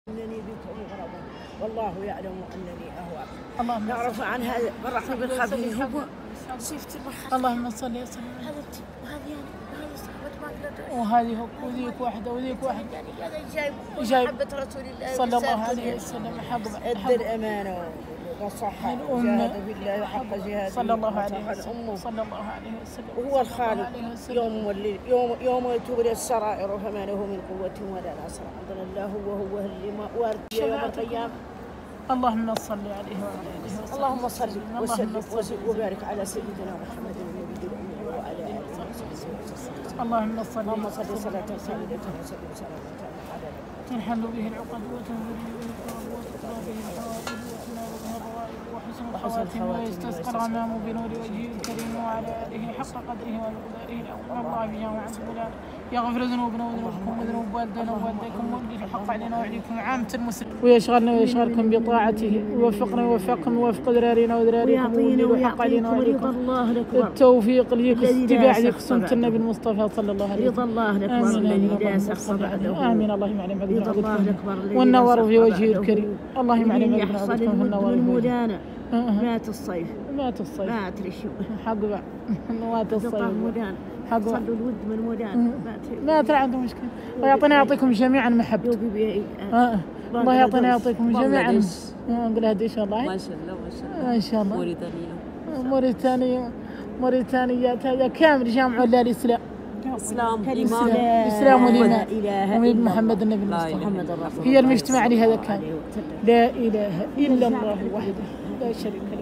انني بك مغرب والله يعلم انني اهوى. اللهم نعرف عن هذا الرقيب الخفيف. شفت اللهم صل وسلم. هذه يعني هذه صاحبة ماكلة وهذه وذيك واحده وذيك واحده. يعني هذا جايب محبة رسول الله صلى الله عليه وسلم. أدى الأمانة وصحة جاهد في الله حق جهاده صلى الله عليه وسلم. صلى الله عليه وسلم. وهو الخالق يوم تبلى السرائر فما له من قوة ولا نصر. عندنا الله وهو اللي ما وارد يوم القيامة. اللهم صل عليه وعلى اله وسلم. اللهم صل وسلم وبارك على سيدنا محمد النبي الأمي وعلى آله وصحبه وسلم. اللهم صل صلاة كاملة وسلم سلاما تاما على تنحل به العقد وتنفرج به الكرب وتقضى به الحوائج وتنال به الروائب وحسن الخواتم ويستسقى الغمام بنور وجهه الكريم وعلى آله حق قدره ومقداره العظيم. الله بجامع الجلال يغفر ذنوبنا وذنوبكم وذنوب والدينا ووالديكم ويؤدي الحق علينا وعليكم عامة المسلمين ويشغلنا ويشغلكم بطاعته ويوفقنا ويوفقكم ويوفق ذرارينا وذراريكم ويؤدي الحق علينا وعليكم التوفيق ليك اتباع ذيك سنة النبي المصطفى صلى الله عليه وسلم. رضا الله الأكبر الذي لا يسخط بعده. آمين. اللهم علم رضا الله الأكبر والنور في وجهه الكريم. اللهم علم عبدكم في النور في وجهه. مات الصيف مات الرشوم حق بقى مات الصيف مودان حق صلوا الود من مودان ما ترى عنده مشكلة. الله يعطينا يعطيكم جميعا محبته. الله يعطينا يعطيكم جميعا. نقول هذه ان شاء الله. ما شاء الله ما شاء الله. ما شاء الله. موريتانيات هذا كامل جامع ولا الاسلام. الإسلام والإيمان ومن محمد النبي المصطفى هي المجتمع لهذا كان. لا إله إلا الله وحده لا شريك له.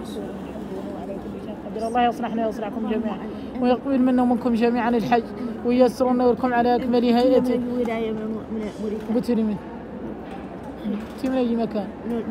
الله يصلحنا ويصلحكم جميعا ويقبل منا ومنكم جميعا الحج وييسرنا لكم على أكمل هيئته. بتري من من أي مكان؟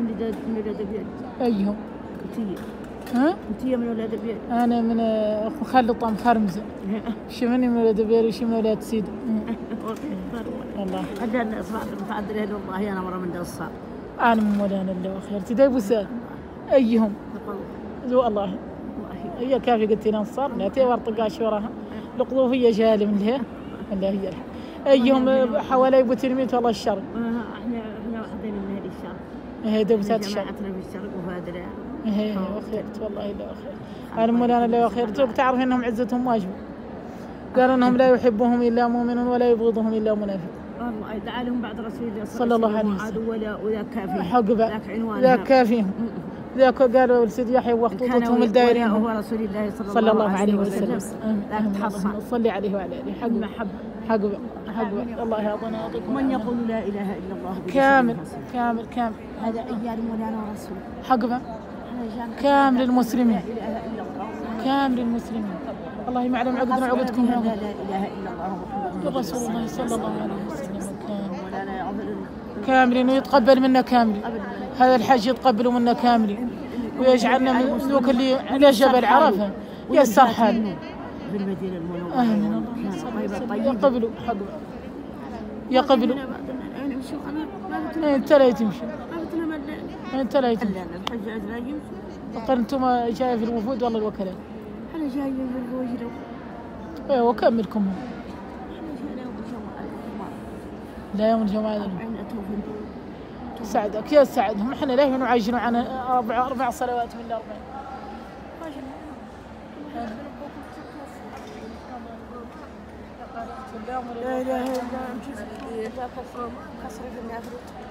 أيهم؟ ها؟ انتي من ولاد بير؟ انا من مخلطه مخرمزه. شي مني من ولاد بير وشي من ولاد سيدي. والله انا فادري والله انا مره من الصار. انا من مولانا الله خير تداي بوسال ايهم؟ ذو الله هي كافي قلت لنا الصار لا تي ورطقاش وراها القضوفيه جاله من لها ولا هي ايهم حوالي ابو تلميذ والله الشر. احنا واحدين من هذه الشر. هي دوبتات الشر. جماعتنا في الشرق وفادري. ايه وخيرت والله لا خير. انا مولانا لا خير. تعرف انهم عزتهم واجبه. قالوا انهم لا يحبهم الا مؤمن ولا يبغضهم الا منافق. والله دعا لهم بعد رسول الله صلى الله عليه وسلم. وذاك كافيهم. حق ذاك كافيهم. ذاك قالوا لسيد يحيى وخطوطهم الدائرين هو رسول الله صلى الله عليه وسلم. ذاك تحصل. صلي عليه وعلى اله. حق محبه. حق الله يعطينا يعطيكم. من يقول لا اله الا الله كامل هذا ايام مولانا ورسول. حق كامل المسلمين. كامل المسلمين. الله يعلم عقدنا عقدكم. لا اله الا الله محمد رسول الله صلى الله عليه وسلم. كاملين ويتقبل منا كاملين. هذا الحج يتقبل منا كاملين ويجعلنا من ذوك اللي على جبل عرفه يسر حالنا في المدينه المنوره. يقبلوا حق يقبلوا. انت لا تمشي. انت لا تمشي. الحجاج لا يمشي. وقال انتم جايه في الوفود والله الوكلاء. انا جايه من الوجد. ايوه وكملكم. لا يوم الجمعة سعدك يا سعدهم. احنا لا نعجنوا عن اربع صلوات من الاربعين. لا اله الا انت.